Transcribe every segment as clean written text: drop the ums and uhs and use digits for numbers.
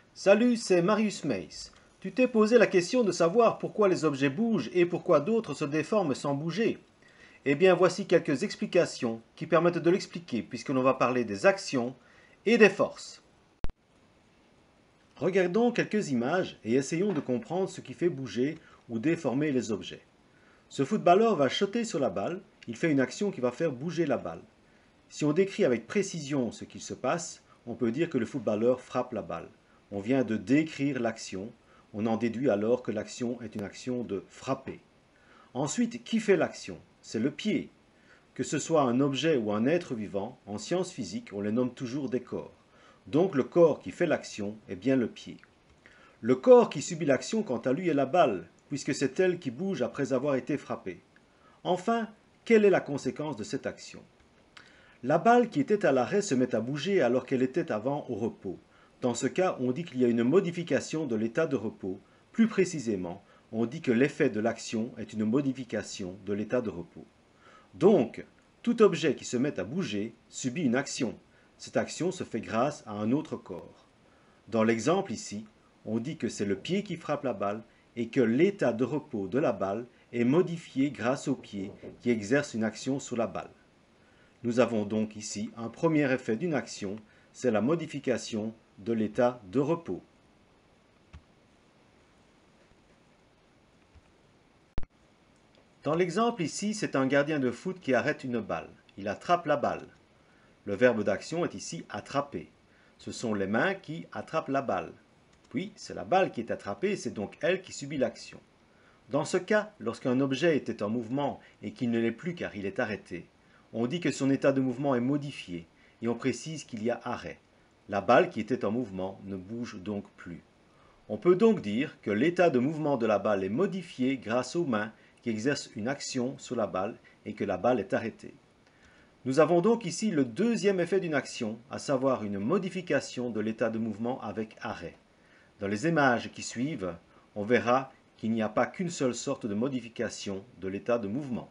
Salut, c'est Marius Mace. Tu t'es posé la question de savoir pourquoi les objets bougent et pourquoi d'autres se déforment sans bouger. Eh bien, voici quelques explications qui permettent de l'expliquer puisque l'on va parler des actions et des forces. Regardons quelques images et essayons de comprendre ce qui fait bouger ou déformer les objets. Ce footballeur va shotter sur la balle, il fait une action qui va faire bouger la balle. Si on décrit avec précision ce qu'il se passe, on peut dire que le footballeur frappe la balle. On vient de décrire l'action, on en déduit alors que l'action est une action de frapper. Ensuite, qui fait l'action? C'est le pied. Que ce soit un objet ou un être vivant, en sciences physiques, on les nomme toujours des corps. Donc le corps qui fait l'action est bien le pied. Le corps qui subit l'action, quant à lui, est la balle, puisque c'est elle qui bouge après avoir été frappée. Enfin, quelle est la conséquence de cette action? La balle qui était à l'arrêt se met à bouger alors qu'elle était avant au repos. Dans ce cas, on dit qu'il y a une modification de l'état de repos. Plus précisément, on dit que l'effet de l'action est une modification de l'état de repos. Donc, tout objet qui se met à bouger subit une action. Cette action se fait grâce à un autre corps. Dans l'exemple ici, on dit que c'est le pied qui frappe la balle et que l'état de repos de la balle est modifié grâce au pied qui exerce une action sur la balle. Nous avons donc ici un premier effet d'une action, c'est la modification de l'état de repos. Dans l'exemple ici, c'est un gardien de foot qui arrête une balle. Il attrape la balle. Le verbe d'action est ici attraper. Ce sont les mains qui attrapent la balle. Puis, c'est la balle qui est attrapée et c'est donc elle qui subit l'action. Dans ce cas, lorsqu'un objet était en mouvement et qu'il ne l'est plus car il est arrêté, on dit que son état de mouvement est modifié et on précise qu'il y a arrêt. La balle qui était en mouvement ne bouge donc plus. On peut donc dire que l'état de mouvement de la balle est modifié grâce aux mains qui exercent une action sur la balle et que la balle est arrêtée. Nous avons donc ici le deuxième effet d'une action, à savoir une modification de l'état de mouvement avec arrêt. Dans les images qui suivent, on verra qu'il n'y a pas qu'une seule sorte de modification de l'état de mouvement.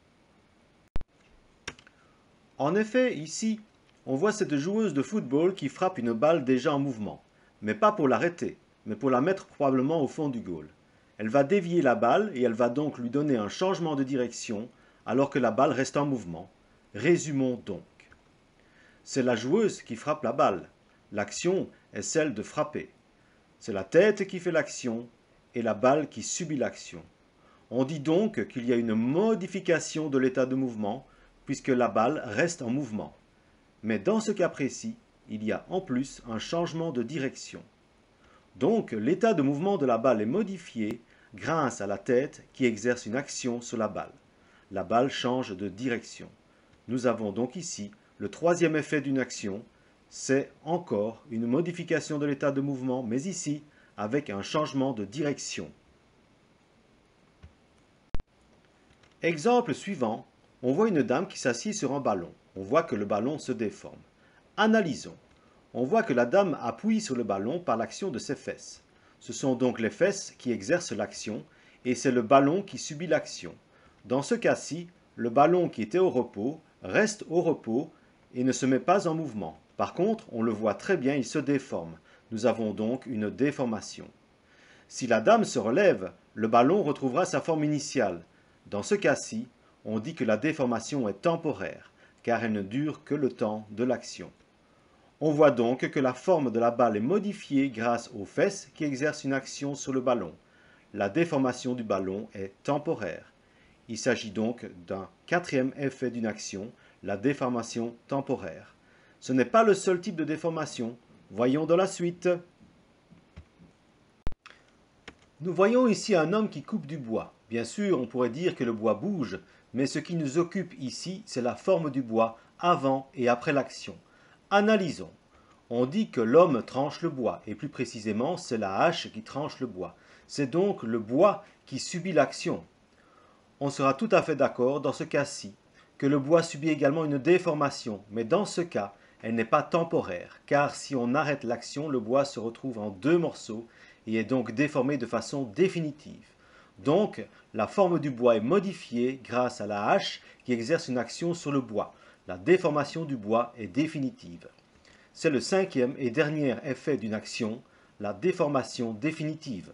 En effet, ici, on voit cette joueuse de football qui frappe une balle déjà en mouvement, mais pas pour l'arrêter, mais pour la mettre probablement au fond du goal. Elle va dévier la balle et elle va donc lui donner un changement de direction alors que la balle reste en mouvement. Résumons donc. C'est la joueuse qui frappe la balle. L'action est celle de frapper. C'est la tête qui fait l'action et la balle qui subit l'action. On dit donc qu'il y a une modification de l'état de mouvement puisque la balle reste en mouvement. Mais dans ce cas précis, il y a en plus un changement de direction. Donc l'état de mouvement de la balle est modifié grâce à la tête qui exerce une action sur la balle. La balle change de direction. Nous avons donc ici le troisième effet d'une action, c'est encore une modification de l'état de mouvement, mais ici avec un changement de direction. Exemple suivant, on voit une dame qui s'assied sur un ballon. On voit que le ballon se déforme. Analysons. On voit que la dame appuie sur le ballon par l'action de ses fesses. Ce sont donc les fesses qui exercent l'action et c'est le ballon qui subit l'action. Dans ce cas-ci, le ballon qui était au repos reste au repos et ne se met pas en mouvement. Par contre, on le voit très bien, il se déforme. Nous avons donc une déformation. Si la dame se relève, le ballon retrouvera sa forme initiale. Dans ce cas-ci, on dit que la déformation est temporaire, car elle ne dure que le temps de l'action. On voit donc que la forme de la balle est modifiée grâce aux fesses qui exercent une action sur le ballon. La déformation du ballon est temporaire. Il s'agit donc d'un quatrième effet d'une action, la déformation temporaire. Ce n'est pas le seul type de déformation. Voyons dans la suite. Nous voyons ici un homme qui coupe du bois. Bien sûr, on pourrait dire que le bois bouge, mais ce qui nous occupe ici, c'est la forme du bois avant et après l'action. Analysons. On dit que l'homme tranche le bois, et plus précisément, c'est la hache qui tranche le bois. C'est donc le bois qui subit l'action. On sera tout à fait d'accord dans ce cas-ci que le bois subit également une déformation, mais dans ce cas, elle n'est pas temporaire, car si on arrête l'action, le bois se retrouve en deux morceaux et est donc déformé de façon définitive. Donc, la forme du bois est modifiée grâce à la hache qui exerce une action sur le bois. La déformation du bois est définitive. C'est le cinquième et dernier effet d'une action, la déformation définitive.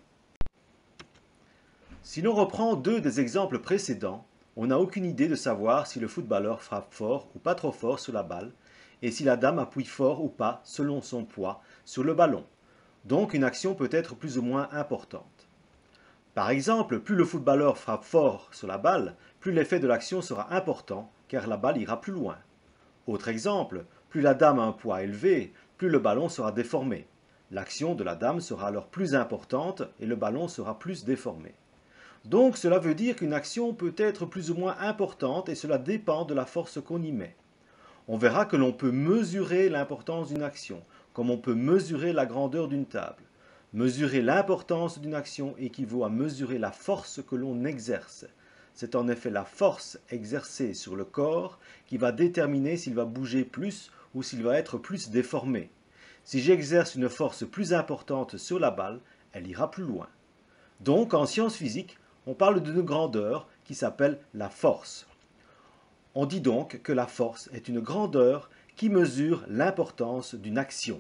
Si l'on reprend deux des exemples précédents, on n'a aucune idée de savoir si le footballeur frappe fort ou pas trop fort sur la balle, et si la dame appuie fort ou pas, selon son poids, sur le ballon. Donc une action peut être plus ou moins importante. Par exemple, plus le footballeur frappe fort sur la balle, plus l'effet de l'action sera important, car la balle ira plus loin. Autre exemple, plus la dame a un poids élevé, plus le ballon sera déformé. L'action de la dame sera alors plus importante et le ballon sera plus déformé. Donc cela veut dire qu'une action peut être plus ou moins importante et cela dépend de la force qu'on y met. On verra que l'on peut mesurer l'importance d'une action, comme on peut mesurer la grandeur d'une table. Mesurer l'importance d'une action équivaut à mesurer la force que l'on exerce. C'est en effet la force exercée sur le corps qui va déterminer s'il va bouger plus ou s'il va être plus déformé. Si j'exerce une force plus importante sur la balle, elle ira plus loin. Donc en sciences physiques, on parle d'une grandeur qui s'appelle la force. On dit donc que la force est une grandeur qui mesure l'importance d'une action.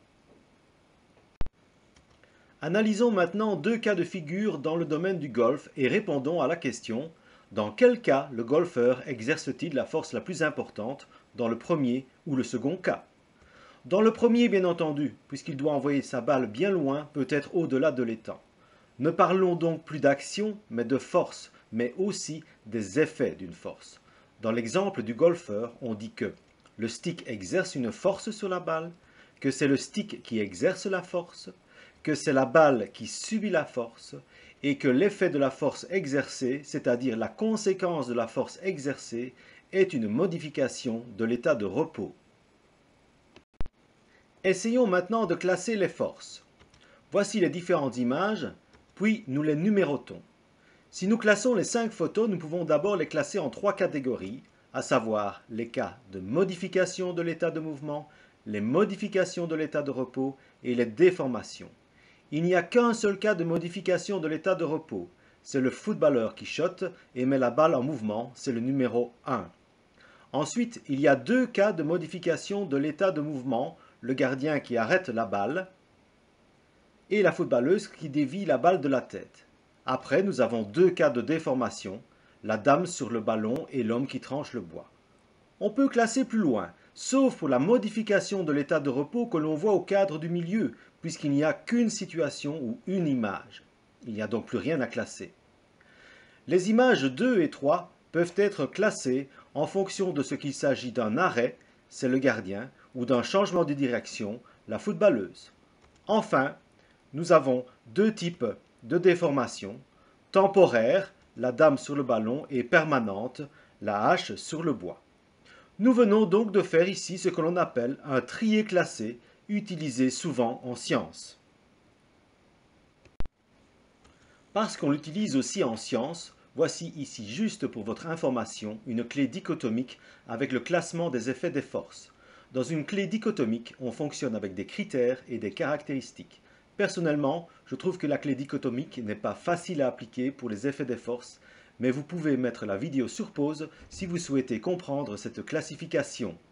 Analysons maintenant deux cas de figure dans le domaine du golf et répondons à la question: dans quel cas le golfeur exerce-t-il la force la plus importante, dans le premier ou le second cas? Dans le premier, bien entendu, puisqu'il doit envoyer sa balle bien loin, peut-être au-delà de l'étang. Ne parlons donc plus d'action, mais de force, mais aussi des effets d'une force. Dans l'exemple du golfeur, on dit que le stick exerce une force sur la balle, que c'est le stick qui exerce la force, que c'est la balle qui subit la force, et que l'effet de la force exercée, c'est-à-dire la conséquence de la force exercée, est une modification de l'état de repos. Essayons maintenant de classer les forces. Voici les différentes images, puis nous les numérotons. Si nous classons les 5 photos, nous pouvons d'abord les classer en 3 catégories, à savoir les cas de modification de l'état de mouvement, les modifications de l'état de repos et les déformations. Il n'y a qu'un seul cas de modification de l'état de repos, c'est le footballeur qui shotte et met la balle en mouvement, c'est le numéro 1. Ensuite, il y a 2 cas de modification de l'état de mouvement, le gardien qui arrête la balle et la footballeuse qui dévie la balle de la tête. Après, nous avons 2 cas de déformation, la dame sur le ballon et l'homme qui tranche le bois. On peut classer plus loin, sauf pour la modification de l'état de repos que l'on voit au cadre du milieu, puisqu'il n'y a qu'une situation ou une image. Il n'y a donc plus rien à classer. Les images 2 et 3 peuvent être classées en fonction de ce qu'il s'agit d'un arrêt, c'est le gardien, ou d'un changement de direction, la footballeuse. Enfin, nous avons 2 types de déformation, temporaire, la dame sur le ballon, et permanente, la hache sur le bois. Nous venons donc de faire ici ce que l'on appelle un trier classé, utilisé souvent en sciences. Parce qu'on l'utilise aussi en sciences, voici ici juste pour votre information une clé dichotomique avec le classement des effets des forces. Dans une clé dichotomique, on fonctionne avec des critères et des caractéristiques. Personnellement, je trouve que la clé dichotomique n'est pas facile à appliquer pour les effets des forces, mais vous pouvez mettre la vidéo sur pause si vous souhaitez comprendre cette classification.